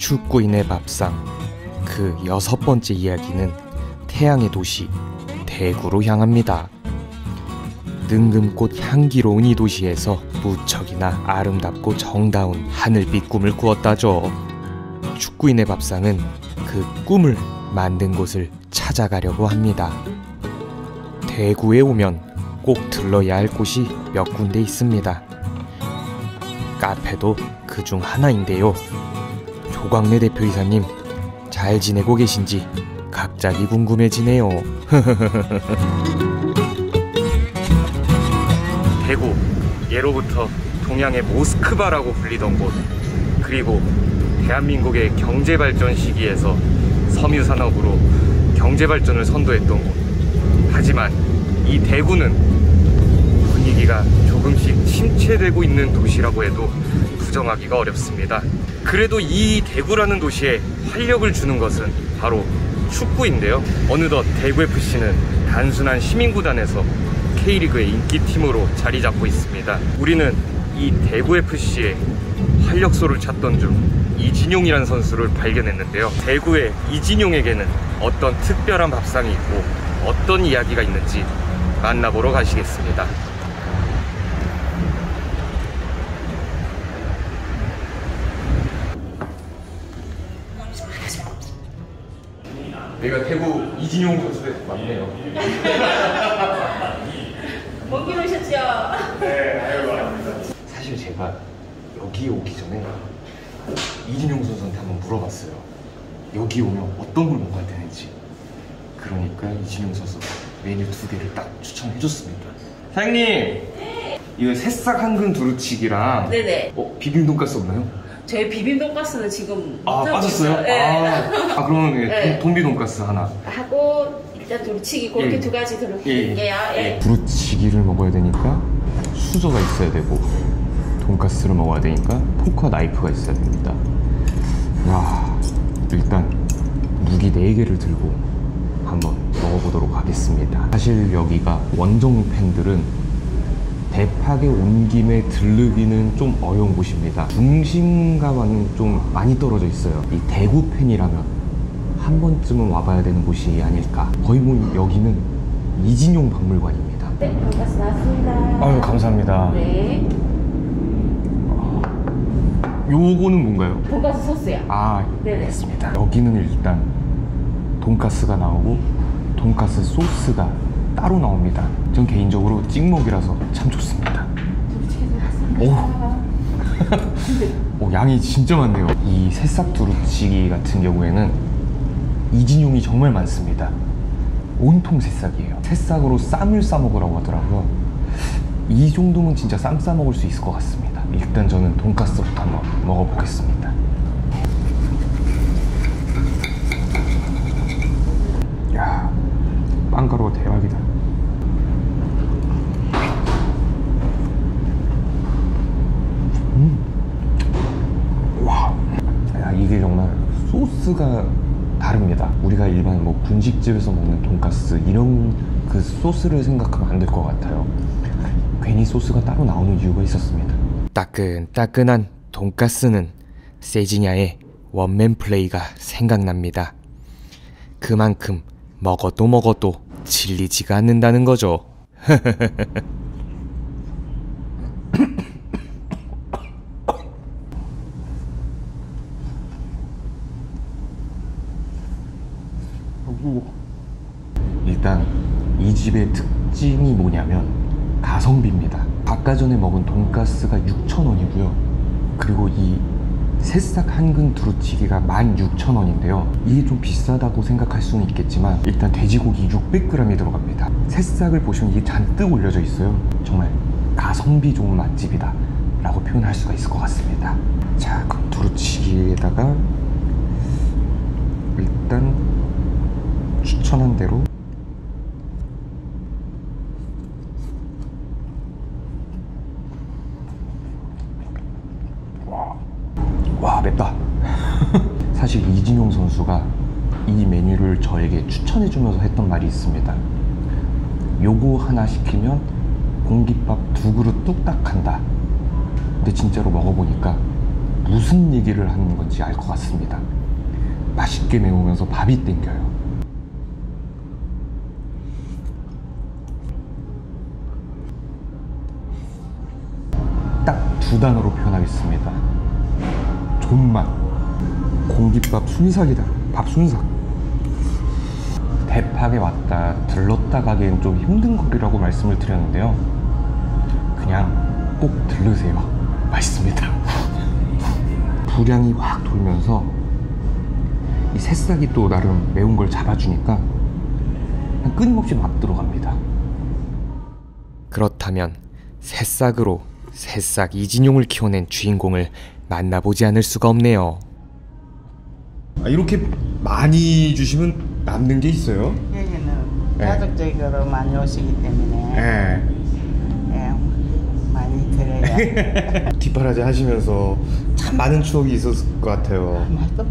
축구인의 밥상 그 6번째 이야기는 태양의 도시 대구로 향합니다. 능금꽃 향기로운 이 도시에서 무척이나 아름답고 정다운 하늘빛 꿈을 꾸었다죠. 축구인의 밥상은 그 꿈을 만든 곳을 찾아가려고 합니다. 대구에 오면 꼭 들러야 할 곳이 몇 군데 있습니다. 카페도 그중 하나인데요. 조광래 대표이사님, 잘 지내고 계신지 갑자기 궁금해지네요. 대구, 예로부터 동양의 모스크바라고 불리던 곳, 그리고 대한민국의 경제발전 시기에서 섬유산업으로 경제발전을 선도했던 곳. 하지만 이 대구는 분위기가 조금씩 침체되고 있는 도시라고 해도 부정하기가 어렵습니다. 그래도 이 대구라는 도시에 활력을 주는 것은 바로 축구인데요. 어느덧 대구FC는 단순한 시민구단에서 K리그의 인기팀으로 자리 잡고 있습니다. 우리는 이 대구FC의 활력소를 찾던 중 이진용이라는 선수를 발견했는데요. 대구의 이진용에게는 어떤 특별한 밥상이 있고 어떤 이야기가 있는지 만나보러 가시겠습니다. 여기가 대구 이진용 선수의 맞네요. 먼 길 오셨죠? 네, 아이고 아닙니다. 사실 제가 여기 오기 전에 이진용 선수한테 한번 물어봤어요. 여기 오면 어떤 걸 먹어야 되는지. 그러니까 이진용 선수가 메뉴 2개를 딱 추천해줬습니다. 사장님! 네! 이거 새싹 한근 두루치기랑 네네. 비빔 돈가스 없나요? 저희 비빔 돈가스는 지금 빠졌어요? 네. 그러면 네. 돈비 돈가스 하나 하고 일단 두루치기 그렇게 예. 2가지 들어올게요. 예. 두루치기를 먹어야 되니까 수저가 있어야 되고, 돈가스를 먹어야 되니까 포크와 나이프가 있어야 됩니다. 야, 일단 무기 4개를 들고 한번 먹어보도록 하겠습니다. 사실 여기가 원정 팬들은 대팍에 온 김에 들르기는 좀 어려운 곳입니다. 중심과는 좀 많이 떨어져 있어요. 이 대구 팬이라면 한 번쯤은 와봐야 되는 곳이 아닐까. 거의 뭐 여기는 이진용 박물관입니다. 네, 돈가스 나왔습니다. 아유, 감사합니다. 네. 요거는 뭔가요? 돈가스 소스요. 네네. 알겠습니다. 여기는 일단 돈가스가 나오고 돈가스 소스가 따로 나옵니다. 전 개인적으로 찍먹이라서 참 좋습니다. 두루치기 나왔습니다. 오, 양이 진짜 많네요. 이 새싹 두루치기 같은 경우에는 이진용이 정말 많습니다. 온통 새싹이에요. 새싹으로 쌈을 싸먹으라고 하더라고요. 이 정도면 진짜 쌈 싸먹을 수 있을 것 같습니다. 일단 저는 돈가스부터 한번 먹어보겠습니다. 야, 빵가루가 대박이다. 와, 야, 이게 정말 소스가 다릅니다. 우리가 일반 뭐 분식집에서 먹는 돈가스 이런 그 소스를 생각하면 안 될 것 같아요. 괜히 소스가 따로 나오는 이유가 있었습니다. 따끈따끈한 돈가스는 세징야의 원맨 플레이가 생각납니다. 그만큼 먹어도 질리지가 않는다는 거죠. 일단 이 집의 특징이 뭐냐면 가성비입니다. 아까 전에 먹은 돈가스가 6,000원이고요. 그리고 이 새싹 한근 두루치기가 16,000원인데요. 이게 좀 비싸다고 생각할 수는 있겠지만 일단 돼지고기 600g이 들어갑니다. 새싹을 보시면 이게 잔뜩 올려져 있어요. 정말 가성비 좋은 맛집이다 라고 표현할 수가 있을 것 같습니다. 자, 그럼 두루치기에다가 일단 추천한 대로 와, 맵다. 사실 이진용 선수가 이 메뉴를 저에게 추천해주면서 했던 말이 있습니다. 요거 하나 시키면 공깃밥 2그릇 뚝딱 한다. 근데 진짜로 먹어보니까 무슨 얘기를 하는 건지 알 것 같습니다. 맛있게 매우면서 밥이 땡겨요. 딱 두 단어로 표현하겠습니다. 존맛. 공깃밥 순삭이다. 밥 순삭. 대팍에 왔다 들렀다 가기엔 좀 힘든 거리라고 말씀을 드렸는데요. 그냥 꼭 들르세요. 맛있습니다. 불향이 확 돌면서 이 새싹이 또 나름 매운 걸 잡아주니까 그냥 끊임없이 막 들어갑니다. 그렇다면 새싹으로 새싹 이진용을 키워낸 주인공을 만나보지 않을 수가 없네요. 이렇게 많이 주시면 남는 게 있어요? 여기는 네. 가족적으로 많이 오시기 때문에 예, 많이 드려야 뒷바라지 하시면서 참 많은 추억이 있었을 것 같아요. 말도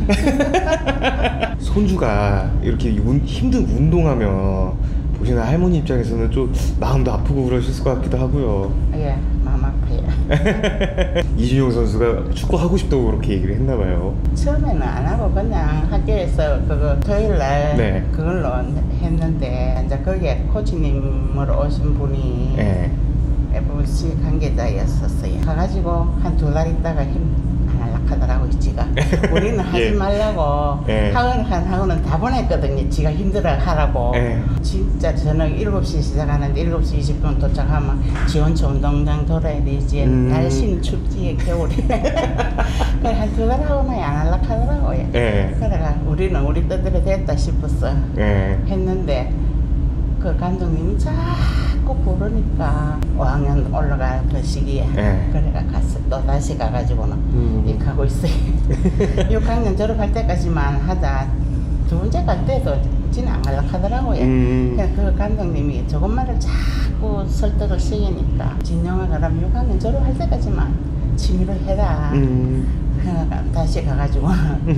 못해. 손주가 이렇게 힘든 운동하면 보시는 할머니 입장에서는 좀 마음도 아프고 그러셨을 것 같기도 하고요. 예, 마음 아파요. 이준용 선수가 축구 하고 싶다고 그렇게 얘기를 했나 봐요. 처음에는 안 하고 그냥 학교에서 그거 토요일 날 네. 그걸로 했는데 이제 거기에 코치님으로 오신 분이 네. FC 관계자였었어요. 가가지고 한 두 달 있다가 힘 안 날락하더라고요, 지가. 우리는 하지 예. 말라고 예. 학원은 다 보냈거든요. 지가 힘들어 하라고. 예. 진짜 저녁 7시 시작하는데 7시 20분 도착하면 지원초 운동장 돌아야 되지. 날씨는 춥지, 겨울에. 그래 한 두 달 하고 나니 안 날락하더라고요. 예. 그래가 우리는 우리 뜻대로 됐다 싶었어. 예. 했는데 그 감독님이 자꾸 부르니까 5학년 올라갈 그 시기에 네. 그래가 갔어. 또 다시 가가지고는 이렇게 하고 있어요. 6학년 졸업할 때까지만 하자. 두 번째 갈 때도 진짜 안 연락하더라고요. 그 감독님이 저것만을 자꾸 설득을 시키니까 진영아 그럼 6학년 졸업할 때까지만 취미로 해라. 그러니까 다시 가가지고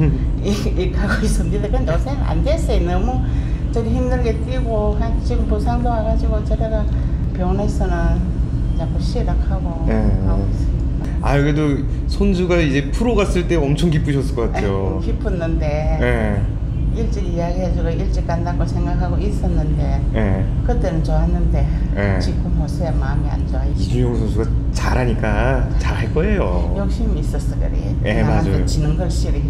이 가고 있습니다. 근데 요새 안 됐어요. 너무 저리 힘들게 뛰고 지금 부상도 와가지고 저래가 병원에서는 자꾸 시락하고 하고 있습니다. 아 그래도 손주가 이제 프로 갔을 때 엄청 기쁘셨을 것 같아요. 기뻤는데 네. 일찍 이야기해주고 일찍 간다고 생각하고 있었는데 네. 그때는 좋았는데 네. 지금 모습에 마음이 안 좋아요. 이준용 선수가 잘하니까 잘할 거예요. 욕심이 있었어 그래. 네, 남한테 맞아요. 지는 걸 싫어해.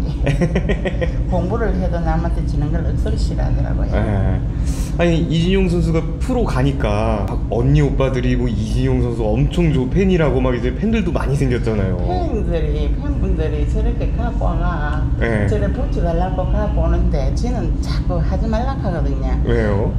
공부를 해도 남한테 지는 걸 억수로 싫어하더라고요. 네. 아니 이진용 선수가 프로 가니까 막 언니 오빠들이 뭐 이진용 선수 엄청 팬이라고 막 이제 팬들도 많이 생겼잖아요. 팬분들이 저렇게 갖고 와가 네. 저래 붙여달라고 갖고 오는데 지는 자꾸 하지 말라고 하거든요. 왜요?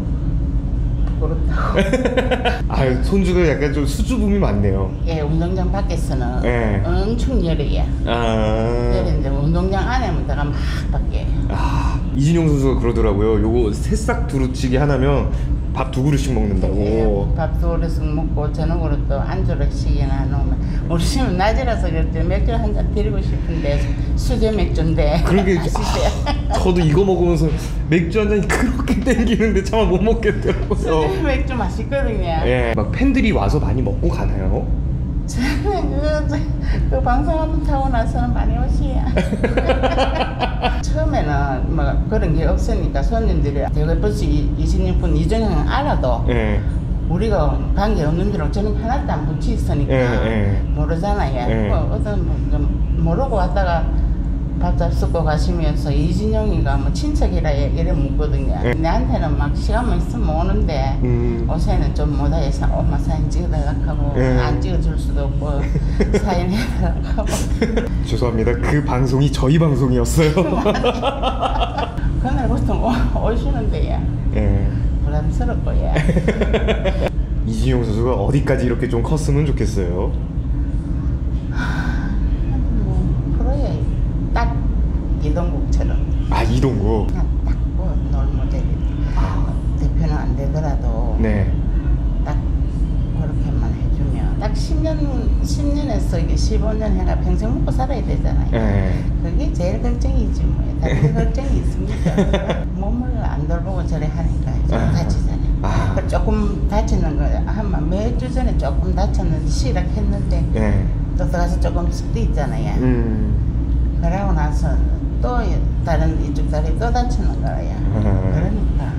부끄럽다고. 아 손주가 약간 좀 수줍음이 많네요. 예, 운동장 밖에서는 네. 엄청 열이야. 아. 열인데 운동장 안에만 다가 막 밖에. 아, 이진용 선수가 그러더라고요. 요거 새싹 두루치기 하나면 밥 2그릇씩 먹는다고. 밥 2그릇씩 먹고 저녁으로 또 안주를씩이나 놓으면 우리 집은 낮이라서 그렇지 맥주 한 잔 드리고 싶은데 수제 맥주인데. 그러게 아시죠? 저도 이거 먹으면서 맥주 한 잔이 그렇게 땡기는데 차마 못 먹겠더라고요. 수제 맥주 맛있거든요. 예. 막 팬들이 와서 많이 먹고 가나요? 저는 그 방송 한번 타고 나서는 많이 오시야. 처음에는 뭐 그런 게 없으니까 손님들이 되게 벌써 26분 이전에는 알아도 예. 우리가 관계 없는 줄 저는 하나도 안 붙여 있으니까 모르잖아요. 예. 어떤 뭐 모르고 왔다가 밥 잡수고 가시면서 이진영이가 뭐 친척이라 이래 묻거든요. 내한테는 막 시간만 있으면 오는데 요새는 좀 못해서 엄마 사진 찍어달라고 하고 안 찍어줄 수도 없고 사인 해달라고 하고. 죄송합니다. 그 방송이 저희 방송이었어요. 그날부터 오시는데요. 예. 부담스럽고요. 이진용 선수가 어디까지 이렇게 좀 컸으면 좋겠어요. 뭐 프로에 딱 이동국처럼 아 이동국. 그냥 딱뭐 롤모델이 대표는 안 되더라도 네. 딱 그렇게만 해주면 딱 10년에서 이게 15년 해가 평생 먹고 살아야 되잖아요. 예. 그게 제일 걱정이지 뭐. 다른 걱정이 있습니까? 몸을 안 돌보고 저래 하니까 좀 다치잖아요. 조금 다치는 거 한번 몇 주 전에 조금 다쳤는데 시작했는데 예. 또 들어가서 조금씩 뛰잖아요. 그러고 나서 또 다른 이쪽 다리 또 다치는 거야. 그러니까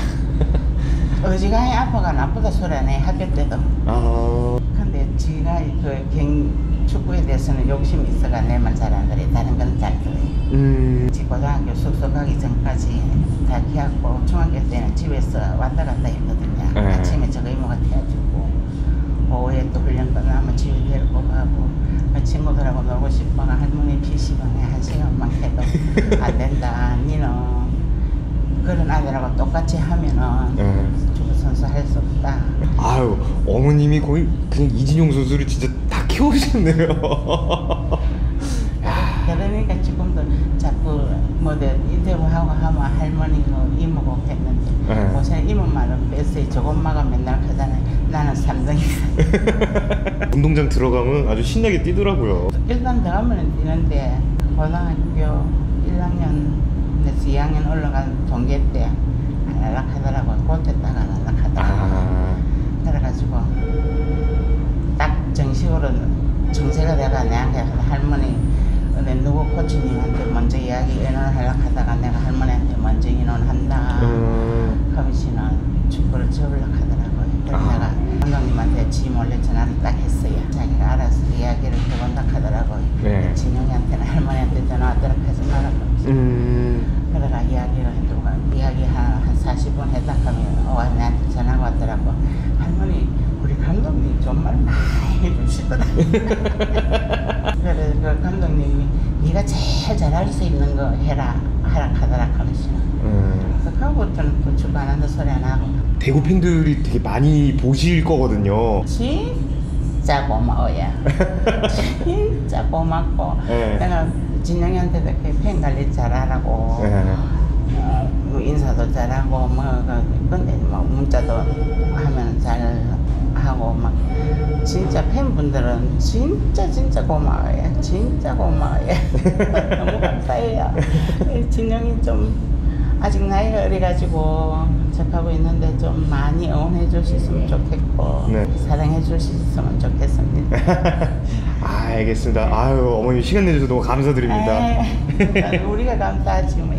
어지간히 아파가 나보다 소리 안 해, 학교 때도. 근데 지가 축구에 대해서는 욕심이 있어가 내만 잘 안 들어. 다른 건 잘 들어요. 고등학교 숙소 가기 전까지 다 키웠고 중학교 때는 집에서 왔다 갔다 했거든요. 아침에 저거 이모가 태워주고 오후에 또 훈련 끝나면 집에 데리고 가고 친구들하고 놀고 싶어가 할머니 PC방에 1시간만 해도 안 된다. 니는 그런 아들하고 똑같이 하면은 축구 선수 할 수 없다. 아유, 어머님이 거의 그냥 이진용 선수를 진짜 다 키우셨네요. 그러니까 지금도 자꾸 뭐들 인터뷰하고 하면 할머니고 이모고 했는데 요새 이모 말은 뺐어요. 저거 엄마가 맨날 하잖아요. 나는 3등이다. 운동장 들어가면 아주 신나게 뛰더라고요. 일단 들어가면 뛰는데 고등학교 1학년에서 2학년 올라간 동계 때 안락하더라고요. 그때 딱 안락하더라고요. 그래가지고 딱 정식으로 정세가 돼가 내한테 할머니 누구 코치님한테 먼저 이야기 의논을 하려고 하다가 내가 할머니한테 먼저 의논한다 하면서는 축구를 접으려고 하더라고요. 그래서 내가 감독님한테 지 몰래 전화를 딱 했어요. 자기가 알아서 이야기를 해본다 하더라고요. 네. 진영이한테는 할머니한테 전화 왔더라 하지 말라고 그래가 이야기를 해두고 이야기 한 40분 했다 하면 내한테 전화가 왔더라고. 할머니 우리 감독님 정말 많이 해주시더라고요. 그래서 그 감독님이 네가 제일 잘할 수 있는 거 해라 하더라 하면서 그거부터는 또 축구 안 한다 소리 안 하고. 대구 팬들이 되게 많이 보실 거거든요. 진짜 고마워요. 진짜 고맙고 내가 진영이한테도 이렇게 팬 관리 잘하라고 인사도 잘하고 근데 문자도 하면 잘하고 막 진짜 팬분들은 진짜 고마워요. 진짜 고마워요. 너무 감사해요. 진영이 좀 아직 나이가 어려가지고 접하고 있는데 좀 많이 응원해 주셨으면 좋겠고 사랑해 주셨으면 좋겠습니다. 알겠습니다. 아유, 어머니 시간 내주셔서 너무 감사드립니다. 우리가 감사하지 뭐.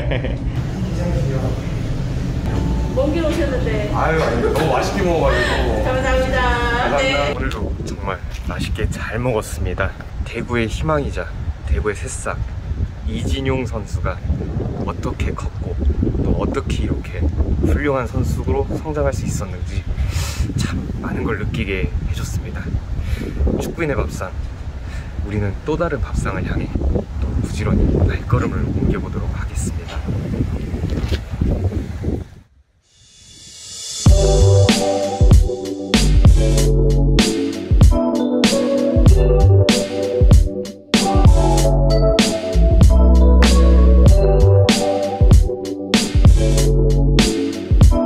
먼 길 오셨는데. 아유, 아니, 너무 맛있게 먹어가지고. 감사합니다. 네. 오늘도 정말 맛있게 잘 먹었습니다. 대구의 희망이자 대구의 새싹 이진용 선수가 어떻게 컸고 또 어떻게 이렇게 훌륭한 선수로 성장할 수 있었는지 참 많은 걸 느끼게 해줬습니다. 축구인의 밥상, 우리는 또 다른 밥상을 향해 또 부지런히 발걸음을 옮겨보도록 하겠습니다.